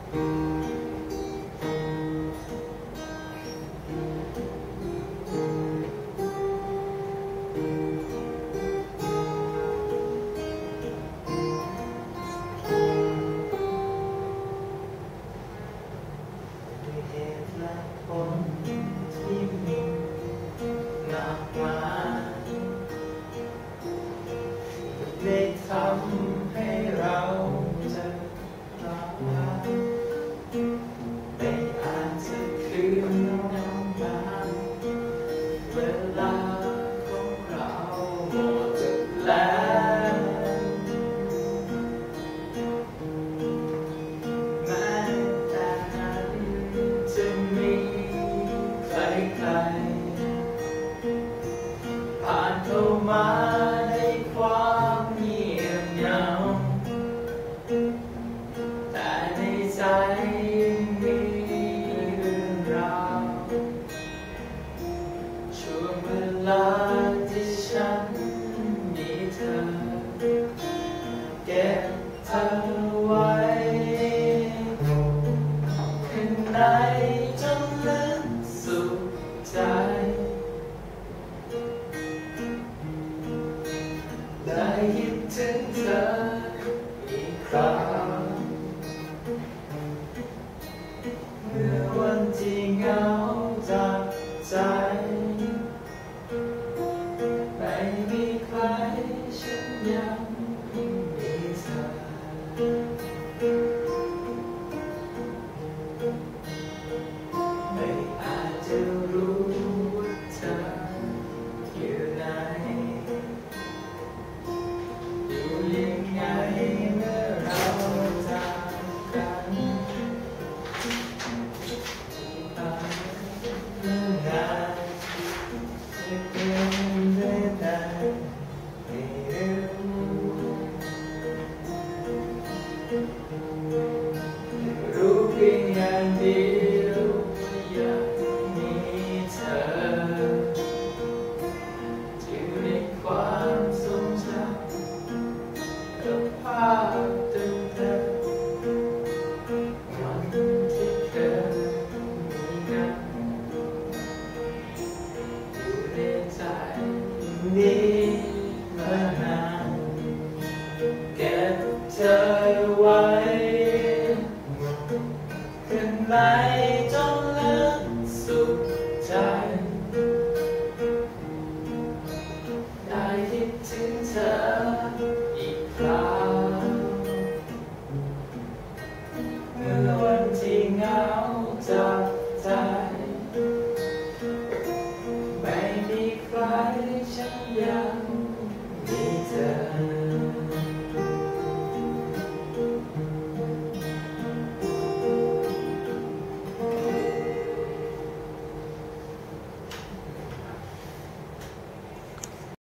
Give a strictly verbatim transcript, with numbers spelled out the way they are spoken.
ได้ทำให้เราเจอรักไม่อาจจะคืนน้ำตาเวลาของเราหมดแล้วแม้แต่นั้นจะมีใครๆผ่านเข้ามาในความเงียบเหงาแต่ในใจยังมีเรื่องราวช่วงเวลาที่ฉันมีเธอเก็บเธอไว้ข้างในจนลึกสุดใจได้คิดถึงเธออีกครั้งเมื่อวันที่เหงาจากใจไม่มีใครฉันยังมีเธอไม่อาจจะรู้ว่าเธออยู่ไหนอยู่ยังไงเมื่อเราจากกันเมื่อนานจะเป็นเรื่อยแต่ไม่รู้รู้เพียงอย่างเดียวว่าอยากมีเธออยู่ในความทรงจำกับภาพ